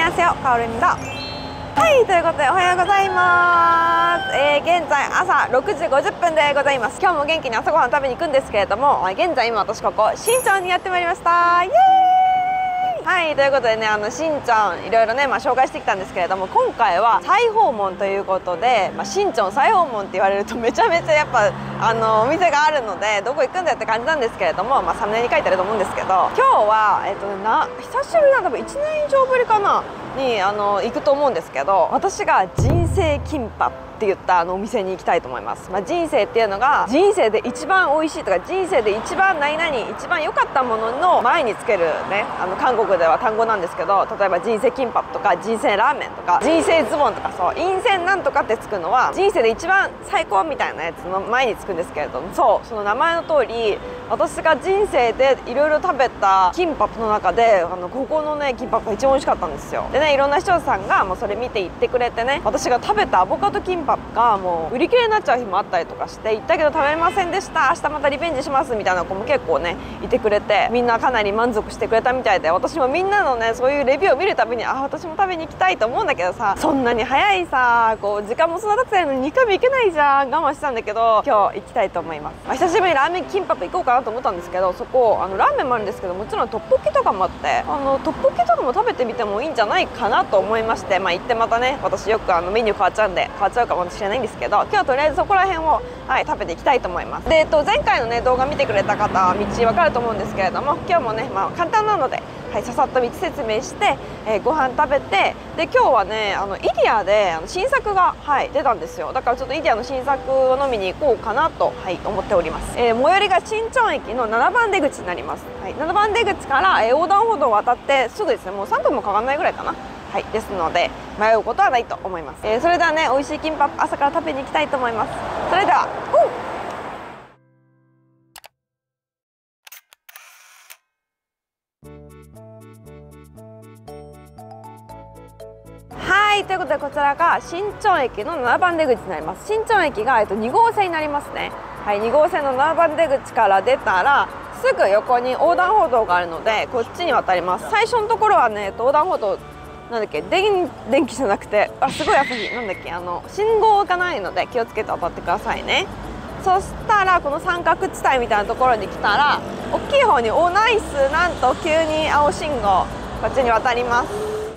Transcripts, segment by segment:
안녕하세요, 가오루입니다. はい、ということでおはようございます。現在朝6時50分でございます。今日も元気に朝ごはん食べに行くんですけれども、現在今私ここ新町にやってまいりました。イエーイ。はい、ということでね、新町いろいろね、紹介してきたんですけれども、今回は再訪問ということで、新町再訪問って言われるとめちゃめちゃやっぱお店があるのでどこ行くんだよって感じなんですけれども、サムネに書いてあると思うんですけど、今日は久しぶりな、多分1年以上ぶりかなに行くと思うんですけど、私が人生キンパって言ったお店に行きたいと思います。人生っていうのが人生で一番美味しいとか人生で一番何々一番良かったものの前につけるね、韓国では単語なんですけど、例えば人生キンパとか人生ラーメンとか人生ズボンとか、そう陰線なんとかってつくのは人生で一番最高みたいなやつの前につくんですけれども、その名前の通り私が人生でいろいろ食べたキンパの中でここのねキンパが一番美味しかったんですよ。でね、いろんな視聴者さんがもうそれ見て言ってくれてね、私が食べたアボカドキンパがもう売り切れになっちゃう日もあったりとかして、行ったけど食べれませんでした、明日またリベンジしますみたいな子も結構ねいてくれて、みんなかなり満足してくれたみたいで、私もみんなのねそういうレビューを見るたびに私も食べに行きたいと思うんだけどさ、そんなに早いさ時間もそんな経ってないのに2回も行けないじゃん。我慢してたんだけど今日行きたいと思います。久しぶりにラーメンキンパ行こうかなと思ったんですけど、そこラーメンもあるんですけど、もちろんトッポッキとかもあって、トッポッキとかも食べてみてもいいんじゃないかなと思いまして、行ってまたね、私よくメニュー変わっちゃうんで変わっちゃうかもしれないんですけど、今日はとりあえずそこら辺を、食べていきたいと思います。で、前回のね動画見てくれた方は道分かると思うんですけれども、今日もね、簡単なので、ささっと道説明して、ご飯食べて、で今日はねイディアで新作が、出たんですよ。だからちょっとイディアの新作を飲みに行こうかなと、思っております。最寄りが新町駅の7番出口になります。7番出口から、横断歩道を渡ってすぐですね、もう3分もかかんないぐらいかな。ですので迷うことはないと思います。それではね、美味しいキンパ朝から食べに行きたいと思います。それではということで、こちらが新町駅の7番出口になります。新町駅が、2号線になりますね。2号線の7番出口から出たらすぐ横に横断歩道があるので、こっちに渡ります。最初のところはね、横断歩道なんだっけ、電気じゃなくて、すごい朝日なんだっけ、信号がないので気をつけて渡ってくださいね。そしたらこの三角地帯みたいなところに来たら、大きい方にナイス、なんと急に青信号こっちに渡ります。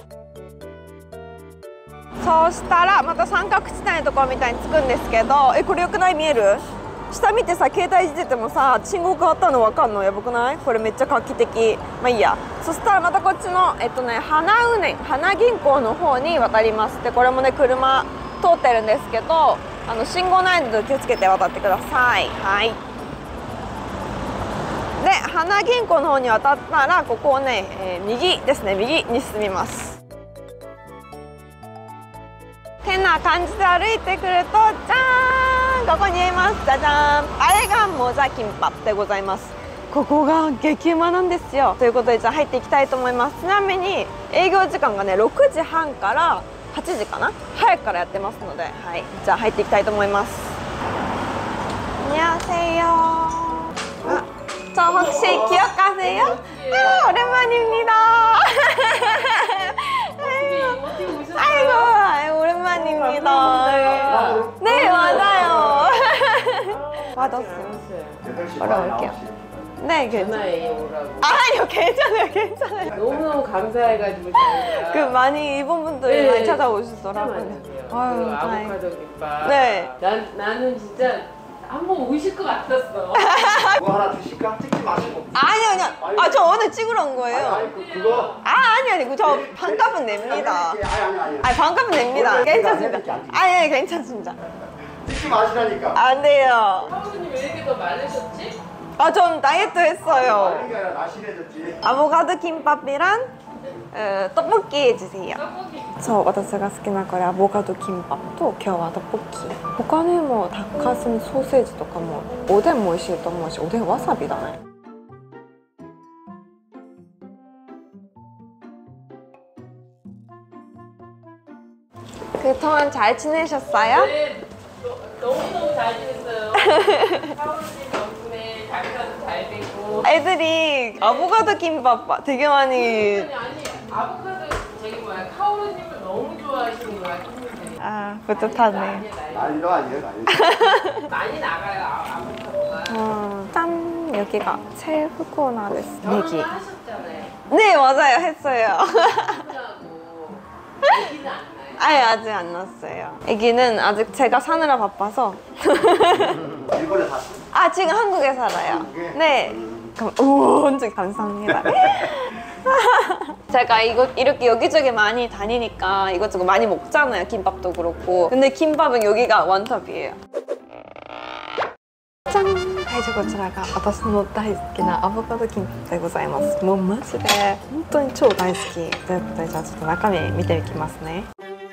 そうしたらまた三角地帯のところみたいに着くんですけど、これよくない？見える？下見てさ、携帯いじっててもさ、信号変わったの分かんのやばくない？これめっちゃ画期的。いいや。そしたらまたこっちの花銀行の方に渡ります。でこれもね車通ってるんですけど、信号ないので気をつけて渡ってください。で花銀行の方に渡ったら、ここをね、右ですね、右に進みます。てな感じで歩いてくると、じゃーん、ここにいます。じゃじゃーん、あれがモザキンパでございます。ここが激うまなんですよ。ということで、じゃあ入っていきたいと思います。ちなみに営業時間がね6時半から8時かな、早くからやってますので、じゃあ入っていきたいと思います。안녕하세요。저혹시기억하세요？오랜만입니다。 아이고 오랜만입니다. 네, 맞아요. 받았어요. 올게요. 네, 괜찮아요. 아니요, 괜찮아요. 너무너무 감사해가지고 저희가 많이 일본 분들이 많이 찾아오시더라고요. 아유, 아보카도 김밥. 네. 나는 진짜 한번 오실 것 같았어. 뭐 하나 드실까? 찍지 마시고. 아니요. 저 오늘 찍으러 온 거예요. 그거? 아니. 저 반값은 냅니다. 아니, 반값은 냅니다. 괜찮습니다. 괜찮습니다. 찍지 마시라니까. 안 돼요. 사부님 왜 이렇게 더 마르셨지? 전 다이어트 했어요. 마른 게 아니라 날씬해졌지. 아보카도 김밥이랑 떡볶이 해주세요.私が好きなこれアボカドキンパと今日はトッポッキー、他にもタッカスンソーセージとかも、おでんも美味しいと思うし、おでんわさびだね。그동안 잘 지내셨어요? 네, 너무너무 잘 지냈어요. 사부님 덕분에 장사도 잘 되고. 애들이 아보카도 김밥 되게 많이. 아니 아보카도 저기 뭐야 카오 아, 뿌듯하네. 난리도 아니에요, 난리. 많이 나가요, 아보카도가. 짠! 여기가 셀프코너です. 내기. 하셨잖아요. 네, 맞아요. 했어요. 하고 얘기는 안 나요. 아예 아직 안 났어요. 애기는 아직 제가 사느라 바빠서. 일본에 샀어? 아, 지금 한국에 살아요. 한국에? 네. 그럼 완전 감사합니다. 제가 이렇게 여기저기 많이 다니니까 이것저것 많이 먹잖아요. 김밥도 그렇고. 근데 김밥은 여기가 원톱이에요. 짠! はい、じゃあこちらが私の大好きなアボカドキンパでございます。もうマジで本当に超大好きということで、じゃあちょっと中身見ていきますね。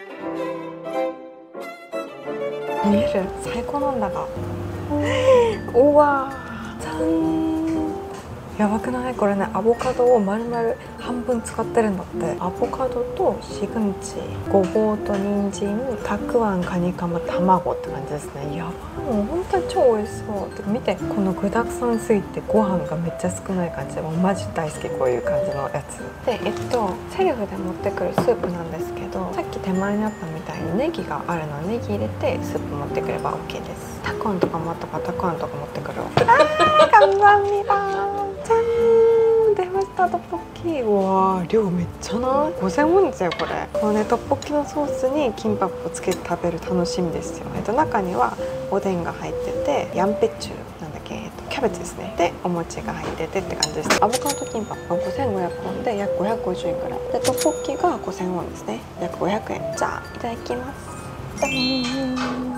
見える？最高なんだが。うわー、じゃん。やばくない？これね、アボカドを丸々半分使ってるんだって。アボカドとシグンチ、ごぼうと人参、たくあん、カニカマ、卵って感じですね。やばい、もう本当に超美味しそう。てか見て、この具だくさんすぎてご飯がめっちゃ少ない感じで、もうマジ大好き、こういう感じのやつで、セルフで持ってくるスープなんですけど、さっき手前にあったみたいにネギがあるのはネギ入れてスープ持ってくれば OK です。たくあんとかもあったからたくあんとか持ってくるわ。감사합니다。짠! 出ました、トッポッキ。うわー、量めっちゃない？ 5000ウォンですよ、これ。このね、トッポッキのソースにキンパをつけて食べる楽しみですよ。中にはおでんが入ってて、ヤンペチュなんだっけ、キャベツですね。で、お餅が入っててって感じです。アボカドキンパが5500ウォンで約550円ぐらい。で、トッポッキが5000ウォンですね。約500円。じゃあ、いただきます。じゃーん。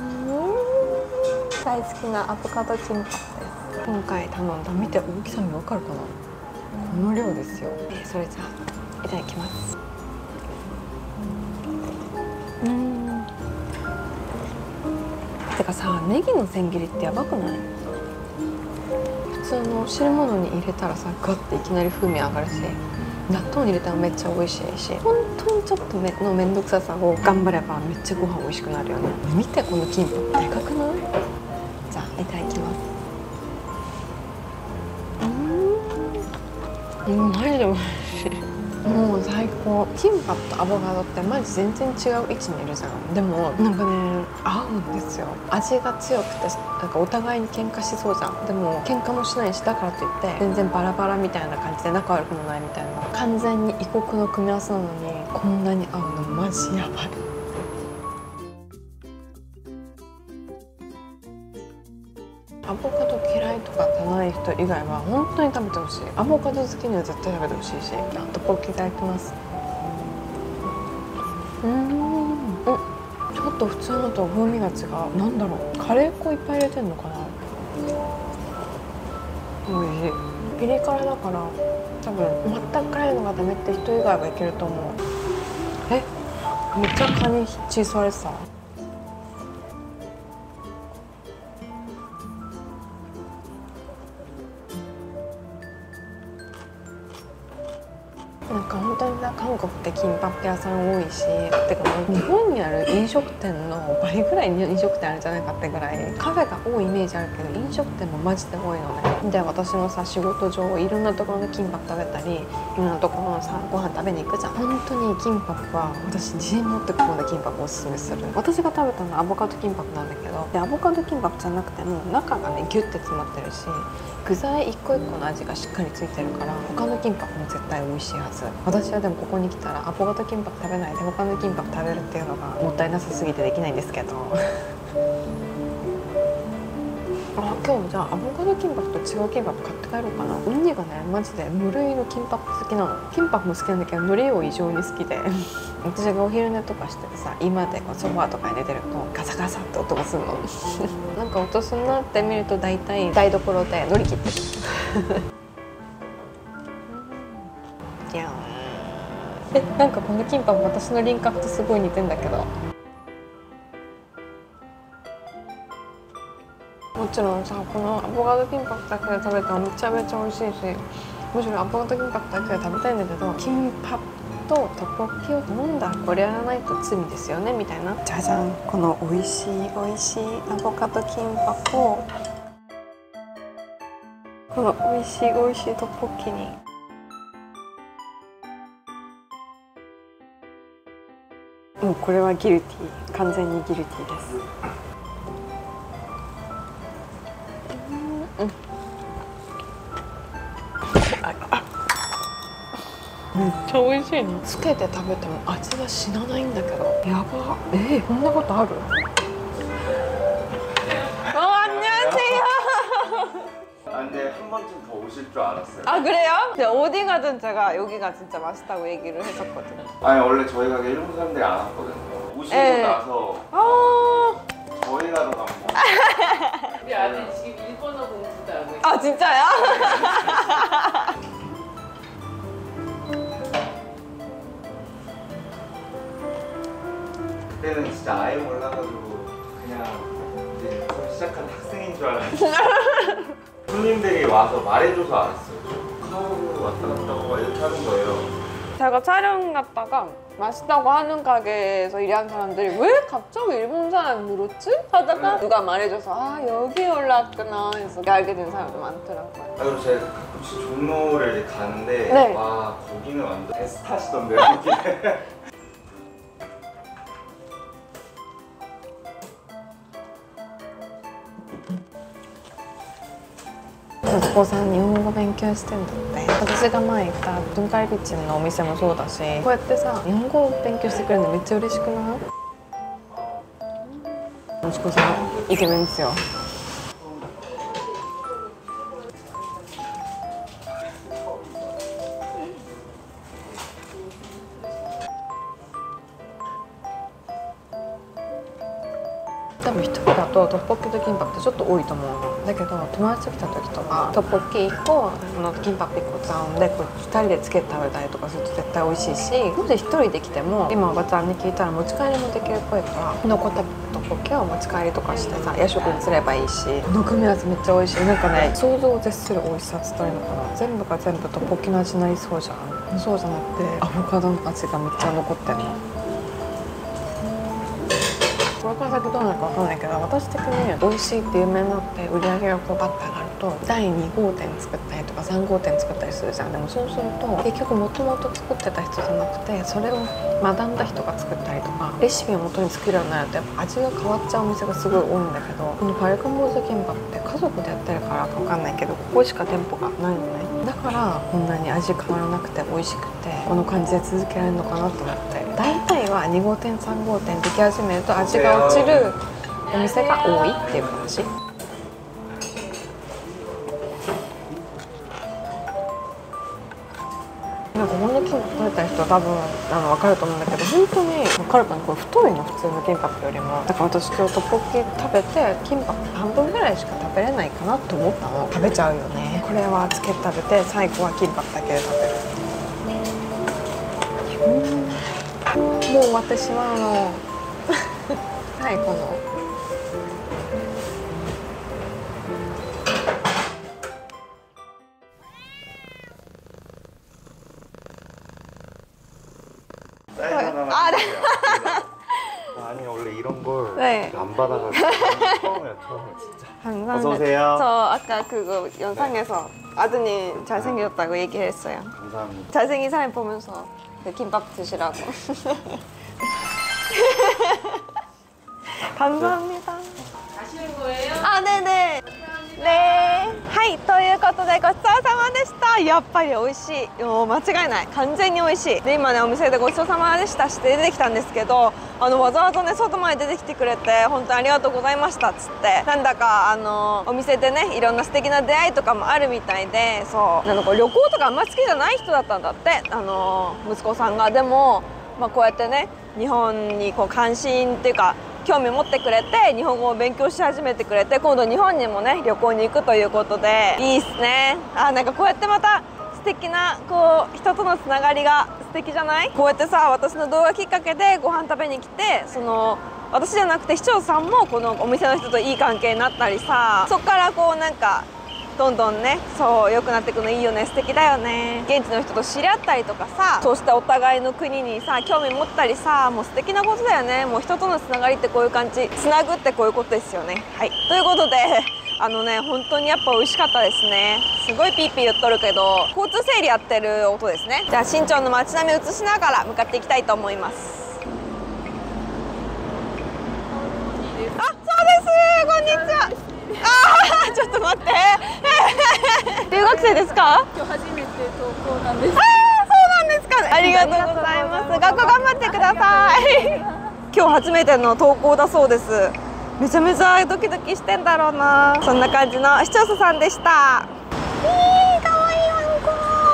大好きなアボカドキンパです。今回頼んだ、見て、大きさ分かるかな、この量ですよ。それじゃあいただきます。てかさ、ネギの千切りってやばくない？普通の汁物に入れたらさ、ガッていきなり風味上がるし、納豆に入れたらめっちゃ美味しいし、本当にちょっとの面倒くささを頑張ればめっちゃご飯美味しくなるよね。見て、このキンパでかくない？じゃあいただきます。マジで美味しい。もう最高。キンパとアボカドってマジ全然違う位置にいるじゃん。でもなんかね、合うんですよ。味が強くて、なんかお互いに喧嘩しそうじゃん。でも喧嘩もしないし、だからといって全然バラバラみたいな感じで仲悪くもないみたいな、完全に異国の組み合わせなのにこんなに合うのマジやばい。アボカド嫌いとかじゃない人以外は本当に食べてほしい。アボカド好きには絶対食べてほしいし。あとポッキいただきます。ちょっと普通のと風味が違う。なんだろう、カレー粉いっぱい入れてんのかな。おいしい。ピリ辛だから多分全く辛いのがダメって人以外はいけると思う。めっちゃカニチーズされてた。なんか本当にさ、韓国ってキンパッ屋さん多いし、てかもう日本にある飲食店の倍ぐらい飲食店あるんじゃないかってぐらいカフェが多いイメージあるけど、飲食店もマジで多いのね。で、私もさ、仕事上いろんなところのキンパ食べたり、いろんなところのさ、ご飯食べに行くじゃん。本当にキンパは私自信持ってここでキンパおすすめする。私が食べたのはアボカドキンパなんだけど、でアボカドキンパじゃなくても中がねギュッて詰まってるし、具材一個一個の味がしっかりついてるから他のキンパも絶対美味しいはず。私はでもここに来たらアボカドキンパ食べないで他のキンパ食べるっていうのがもったいなさすぎてできないんですけど今日じゃあアボカドキンパと違うキンパ買って帰ろうかな。ウニがねマジで無類のキンパ好きなの。キンパも好きなんだけど海苔を異常に好きで私がお昼寝とかしててさ、今でこうソファーとかに寝てるとガサガサって音がするのなんか音すんなって見ると大体台所で海苔切ってるじゃん。なんかこのキンパも私の輪郭とすごい似てんだけど、もちろんさ、このアボカドキンパだけで食べたらめちゃめちゃ美味しいし、むしろアボカドキンパだけで食べたいんだけど、キンパとトッポッキを頼んだらこれやらないと罪ですよねみたいな。じゃじゃん、この美味しい美味しいアボカドキンパとこの美味しい美味しいトッポッキにうもうこれはギルティー、完全にギルティーです。めっちゃ美味しいの。つけて食べても味は死なないんだけど、やば。こんなことある？ 근데 한 번쯤 더 오실 줄 알았어요. 아 그래요? 근데 어디가 진짜가 여기가 진짜 맛있다고 얘기를 했었거든요. 아니 원래 저희 가게 일본 사람들이 안 왔거든요. 오시고 네. 나서 저희가 더 갑니다. 우리 아들 지금 일본어 공부도 하고 있어. 아 진짜요? 그때는 진짜 아예 몰라가지고 그냥 이제 처음 시작한 학생인 줄 알았어요. 손님들이 와서 말해줘서 알았어요. 카오로 왔다 갔다 하고 이렇게 하는 거예요. 제가 촬영 갔다가 맛있다고 하는 가게에서 일하는 사람들이 왜 갑자기 일본 사람이 그렇지? 하다가 누가 말해줘서 아 여기 올라왔구나 해서 알게 된 사람도 많더라고요. 아, 그리고 제가 가끔씩 종로를 이제 가는데 네. 와 거기는 완전 에스타시던데요. 거기는. 息子さん日本語勉強してんだって。私が前行った文化エビチンのお店もそうだし、こうやってさ日本語を勉強してくれるのめっちゃ嬉しくない？息子さんイケメンですよ。多分一人だとトッポッキとキンパってちょっと多いと思うのだけど、友達と来た時とかトッポッキ1個キンパ1個頼んでこう2人でつけて食べたりとかすると絶対美味しいし、もし1人で来ても今おばちゃんに聞いたら持ち帰りもできるっぽいから残ったトッポッキを持ち帰りとかしてさ夜食にすればいいし、この組み合わせめっちゃ美味しい。なんかね想像を絶する美味しさっつったらいいのかな。全部が全部トッポッキの味になりそうじゃん。そうじゃなくてアボカドの味がめっちゃ残ってるの。これから先どうなるかわかんないけど、私的に美味しいって有名になって売り上げがこうバッて上がると第2号店作ったりとか3号店作ったりするじゃん。でもそうすると結局もともと作ってた人じゃなくてそれを学んだ人が作ったりとかレシピを元に作るようになるとやっぱ味が変わっちゃうお店がすごい多いんだけど、このファルカンボーズキンパって家族でやってるからかわかんないけどここしか店舗がないのね。だからこんなに味変わらなくて美味しくてこの感じで続けられるのかなと思って。大体は2号店3号店でき始めると味が落ちるお店が多いっていう感じ。なんかこのキンパ食べた人は多分分かると思うんだけど、本当に分かるかな。これ太いの普通のキンパよりも。だから私今日トッポッキ食べてキンパ半分ぐらいしか食べれないかなと思ったの。食べちゃうよね。これはつけて食べて最後はキンパだけで食べる。もう終わってしまうの。はい、この。 아, 아니 원래 이런 걸 네. 안 받아가지고 처음이야 진짜. 감사합니다. 어서 오세요. 저 아까 그거 영상에서 아드님 잘생겼다고 얘기했어요. 감사합니다. 잘생긴 사람 보면서 그 김밥 드시라고. 감사합니다. 가시는 거예요? 아, 네네. 네. はい、ということでごちそうさまでした。やっぱり美味しい。もう間違いない。完全に美味しい。で、今ねお店でごちそうさまでしたして出てきたんですけど、わざわざね外まで出てきてくれて本当にありがとうございましたっつって、なんだかお店でねいろんな素敵な出会いとかもあるみたいで、そうなんか旅行とかあんまり好きじゃない人だったんだって、息子さんが。でも、まあ、こうやってね日本にこう関心っていうか興味を持ってくれて日本語を勉強し始めてくれて、今度日本にもね旅行に行くということでいいっすね。なんかこうやってまた素敵なこう人とのつながりが素敵じゃない？こうやってさ私の動画きっかけでご飯食べに来て、私じゃなくて視聴者さんもこのお店の人といい関係になったりさ、そっからこうなんかどんどんねそう良くなっていくのいいよね。素敵だよね。現地の人と知り合ったりとかさ、そうしてお互いの国にさ興味持ったりさ、もう素敵なことだよね。もう人とのつながりってこういう感じ、つなぐってこういうことですよね。はい、ということで本当にやっぱ美味しかったですね。すごいピーピー言っとるけど交通整理やってる音ですね。じゃあ新庄の街並みを映しながら向かっていきたいと思います。 にちは。あー、ちょっと待って。留学生ですか？ 今日初めて投稿なんです。 そうなんですか。ありがとうございます。学校頑張ってください。今日初めての投稿だそうです。めちゃめちゃドキドキしてんだろうな。そんな感じの視聴者さんでした。かわいいワンコ。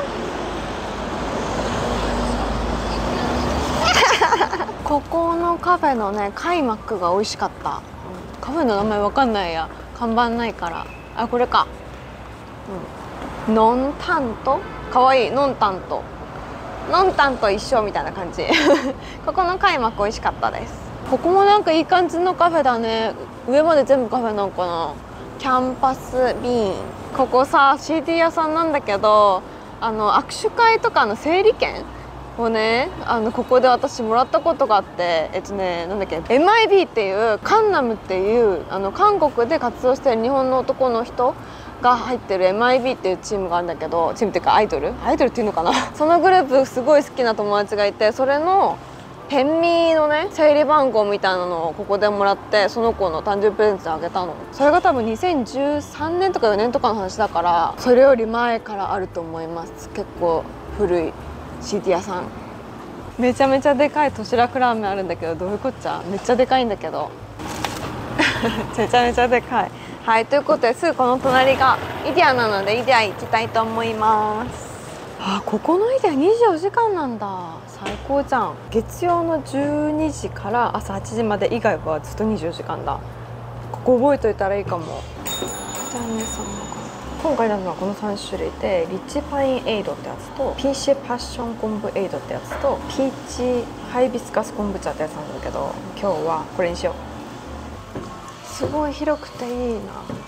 ここのカフェのね、カイマックが美味しかった。カフェの名前わかんないや。看板ないから。あ、これか。ノンタンとかわいい。ノンタンと一緒みたいな感じ。ここのカイマック美味しかったです。ここもなんかいい感じのカフェだね。上まで全部カフェなんかな。キャンパスビーン。ここさ CD 屋さんなんだけど、握手会とかの整理券をね、ここで私もらったことがあって、なんだっけ、 MIB っていうカンナムっていう韓国で活動してる日本の男の人が入ってる MIB っていうチームがあるんだけど、チームっていうかアイドルっていうのかな。そのグループすごい好きな友達がいて、それのペンミのね整理番号みたいなのをここでもらって、その子の誕生日プレゼントにあげたの。それが多分2013年とか4年とかの話だから、それより前からあると思います。結構古い CD 屋さん。めちゃめちゃでかい都市楽ラーメンあるんだけど、どういうこっちゃ。めっちゃでかいんだけど。めちゃめちゃでかい。はい、ということですぐこの隣がイディアなので、イディア行きたいと思います。あ、ここのイディア24時間なんだ。最高じゃん。月曜の12時から朝8時まで以外はずっと24時間だ。ここ覚えといたらいいかも。じゃあ皆さん、今回なのはこの3種類で、リッチパインエイドってやつと、ピーシパッション昆布エイドってやつと、ピーチハイビスカス昆布茶ってやつなんだけど、今日はこれにしよう。すごい広くていいな。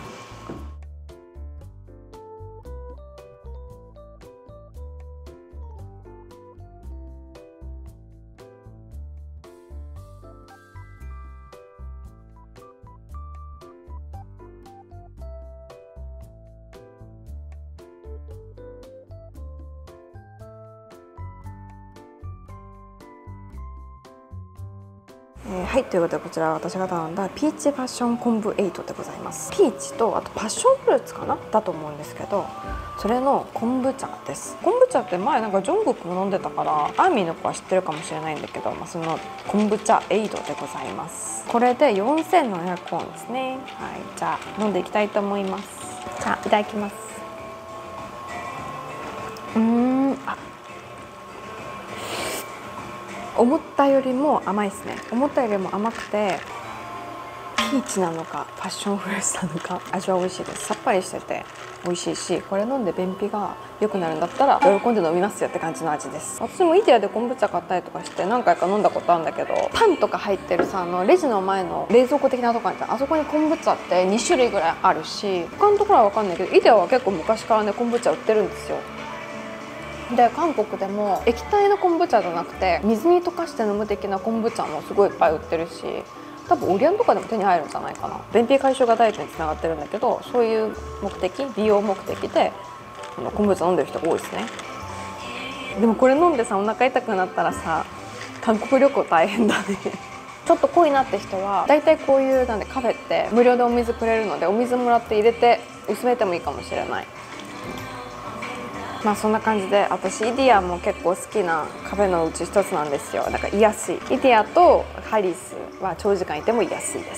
はい、ということでこちら私が頼んだピーチパッション昆布エイトでございます。ピーチとあとパッションフルーツかなだと思うんですけど、それの昆布茶です。昆布茶って前なんかジョングクも飲んでたから、アーミーの子は知ってるかもしれないんだけど、その昆布茶エイドでございます。これで4700ウォンですね。はい、じゃあ飲んでいきたいと思います。じゃあいただきます。思ったよりも甘いですね。思ったよりも甘くて、ピーチなのかパッションフルーツなのか、味は美味しいです。さっぱりしてて美味しいし、これ飲んで便秘が良くなるんだったら喜んで飲みますよって感じの味です。私もイディアで昆布茶買ったりとかして何回か飲んだことあるんだけど、パンとか入ってるさ、レジの前の冷蔵庫的なとこあるじゃん。あそこに昆布茶って2種類ぐらいあるし、他のところは分かんないけど、イディアは結構昔からね昆布茶売ってるんですよ。で韓国でも液体の昆布茶じゃなくて水に溶かして飲む的な昆布茶もすごいいっぱい売ってるし、多分オリアンとかでも手に入るんじゃないかな。便秘解消がダイエットにつながってるんだけど、そういう目的、美容目的で昆布茶飲んでる人が多いですね。でもこれ飲んでさ、お腹痛くなったらさ、韓国旅行大変だね。ちょっと濃いなって人はだいたいこういうなんでカフェって無料でお水くれるので、お水もらって入れて薄めてもいいかもしれない。そんな感じで、私イディアも結構好きなカフェのうち一つなんですよ。だから居やすい。イディアとハリスは長時間いても居やすいです。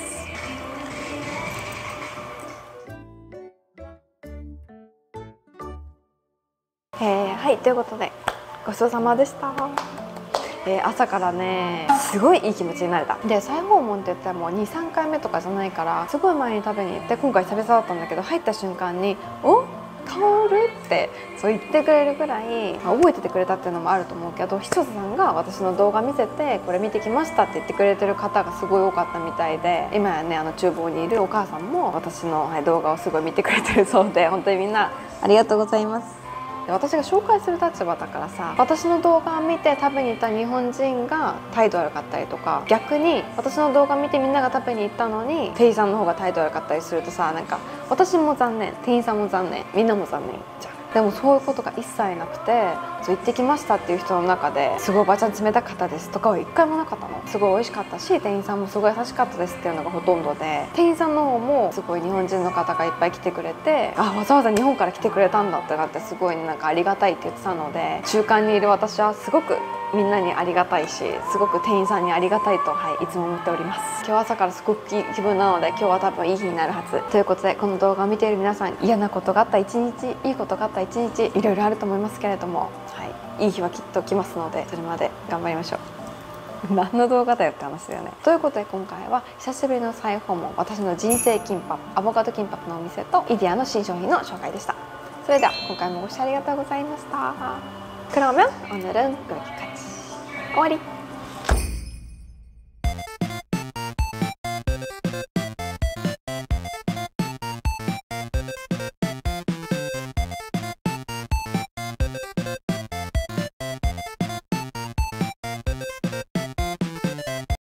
はい、ということでごちそうさまでした。朝からねすごいいい気持ちになれた。で再訪問って言っても 2,3 回目とかじゃないから、すごい前に食べに行って、今回久々だったんだけど、入った瞬間に「お香る?」ってそう言ってくれるぐらい、覚えててくれたっていうのもあると思うけど、視聴者さんが私の動画見せてこれ見てきましたって言ってくれてる方がすごい多かったみたいで、今やね厨房にいるお母さんも私の動画をすごい見てくれてるそうで、本当にみんなありがとうございます。私が紹介する立場だからさ、私の動画を見て食べに行った日本人が態度悪かったりとか、逆に私の動画見てみんなが食べに行ったのに店員さんの方が態度悪かったりするとさ、なんか私も残念、店員さんも残念、みんなも残念じゃん。 でもそういうことが一切なくて、そう行ってきましたっていう人の中ですごいおばちゃん冷たかったですとかは一回もなかったの。すごい美味しかったし、店員さんもすごい優しかったですっていうのがほとんどで、店員さんの方もすごい日本人の方がいっぱい来てくれて、あ、わざわざ日本から来てくれたんだってなって、すごいなんかありがたいって言ってたので、中間にいる私はすごくみんなにありがたいし、すごく店員さんにありがたいと、いつも思っております。今日朝からすごくいい気分なので、今日は多分いい日になるはずということで、この動画を見ている皆さん、嫌なことがあった一日、いいことがあった一日、いろいろあると思いますけれども、いい日はきっと来ますので、それまで頑張りましょう。何の動画だよって話だよね。ということで、今回は久しぶりの再訪問、私の人生キンパ、アボカドキンパのお店とイディアの新商品の紹介でした。それでは今回もご視聴ありがとうございました。그러면 오늘은 여기까지.終わり。